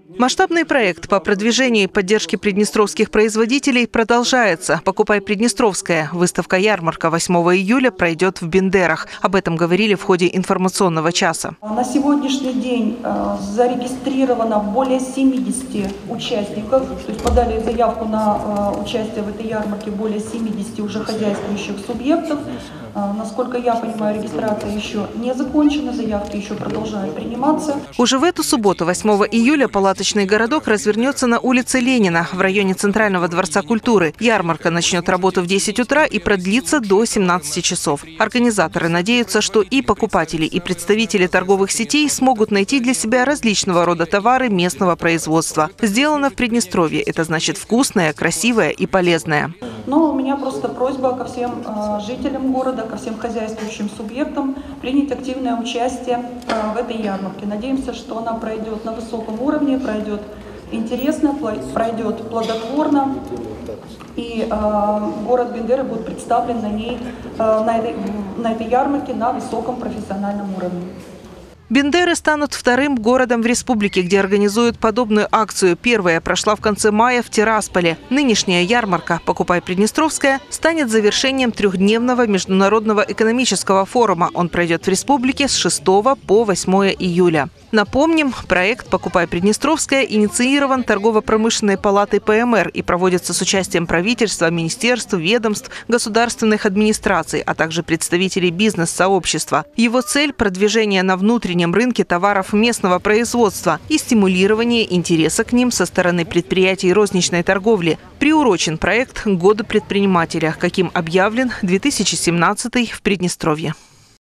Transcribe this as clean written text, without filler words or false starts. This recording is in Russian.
Масштабный проект по продвижению и поддержке приднестровских производителей продолжается. «Покупай Приднестровское». Выставка-ярмарка 8 июля пройдет в Бендерах. Об этом говорили в ходе информационного часа. На сегодняшний день зарегистрировано более 70 участников. То есть подали заявку на участие в этой ярмарке более 70 уже хозяйствующих субъектов. Насколько я понимаю, регистрация еще не закончена, заявки еще продолжают приниматься. Уже в эту субботу, 8 июля, палаточный городок развернется на улице Ленина в районе Центрального дворца культуры. Ярмарка начнет работу в 10 утра и продлится до 17 часов. Организаторы надеются, что и покупатели, и представители торговых сетей смогут найти для себя различного рода товары местного производства. Сделано в Приднестровье. Это значит вкусное, красивое и полезное. Но у меня просто просьба ко всем жителям города, ко всем хозяйствующим субъектам принять активное участие в этой ярмарке. Надеемся, что она пройдет на высоком уровне, пройдет интересно, пройдет плодотворно. И город Бендеры будет представлен на этой ярмарке на высоком профессиональном уровне. Бендеры станут вторым городом в республике, где организуют подобную акцию. Первая прошла в конце мая в Тирасполе. Нынешняя ярмарка «Покупай Приднестровское» станет завершением трехдневного международного экономического форума. Он пройдет в республике с 6 по 8 июля. Напомним, проект «Покупай Приднестровское» инициирован Торгово-промышленной палатой ПМР и проводится с участием правительства, министерств, ведомств, государственных администраций, а также представителей бизнес-сообщества. Его цель – продвижение на внутреннем рынке товаров местного производства и стимулирование интереса к ним со стороны предприятий розничной торговли. Приурочен проект к Году предпринимателя, каким объявлен 2017 в Приднестровье.